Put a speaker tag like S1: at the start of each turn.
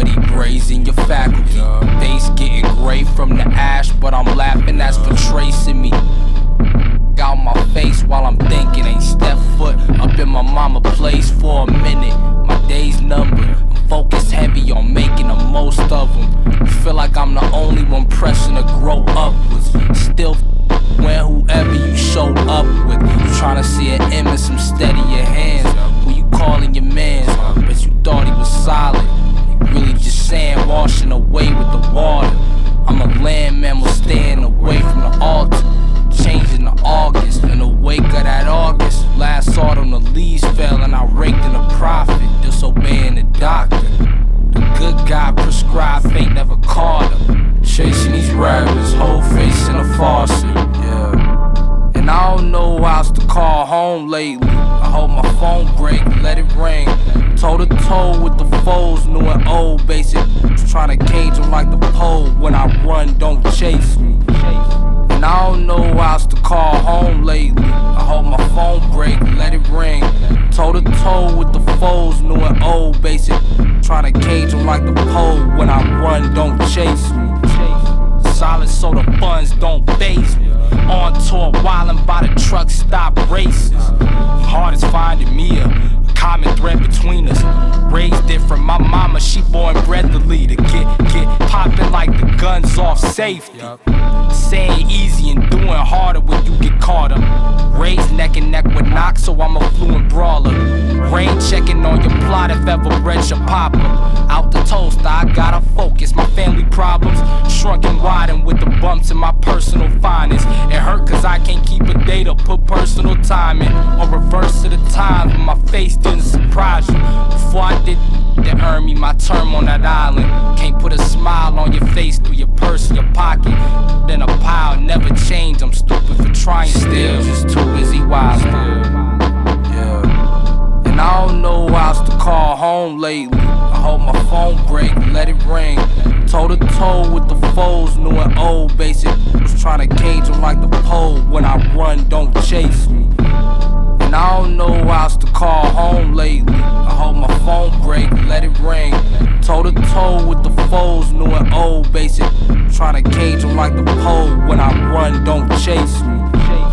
S1: steady grazing your faculty. Face getting gray from the ash, but I'm laughing, that's for tracing me out my face while I'm thinking. Ain't step foot up in my mama place for a minute. My day's numbered, I'm focused heavy on making the most of them. Feel like I'm the only one pressing to grow upwards. Still when whoever you show up with, you tryna see an image, some steadier hands. Who you calling your mans? Bet you thought he was solid. He really just sand washing away with the water. I'm a land mammal staying away from the altar. Changing to August, in the wake of that August. Last autumn the leaves fell and I raked in a profit, disobeying the doctor. The good guy prescribed fate never caught him. Chasing these rabbits, whole face in a faucet, yeah. And I don't know house to call home lately. I hope my phone break, let it ring. Toe to toe with the foes, new and old, basic. Trying to cage them like the pole. When I run, don't chase me. And I don't know house to call home lately. I hope my phone break, let it ring. Toe to toe with the foes, new and old, basic. Trying to cage them like the pole. When I run, don't chase me. Solid so the funds don't phase me. On tour, wildin' by the truck stop races. Hard as finding me a common thread between us. Raised different, my mama, she born bred the leader. Get poppin' like the guns off safety. Saying easy and doing harder when you get caught up. Raised neck and neck with Knox, so I'm a fluent brawler. Rain checking on your plot if ever bread should pop up. Out the toaster, I gotta focus. My family problems shrunk and widened with the bumps in my personal finance. It hurt cause I can't keep a date or put personal time in. Or reverse to the times when my face didn't surprise you. Before I did that earned me my term on that island. Can't put a smile on your face through your purse, your pocket. Then a pile never change, I'm stupid for trying still. Just too busy wildin', yeah. And I don't know house to call home lately. I hope my phone break, let it ring. Toe to toe with the foes, new and old, basic. Was trying to cage them like the pole. When I run, don't chase me. And I don't know house to call home lately. I hope my phone break, let it ring. Toe to toe with the foes, new and old, basic. Trying to cage them like the pole. When I run, don't chase me.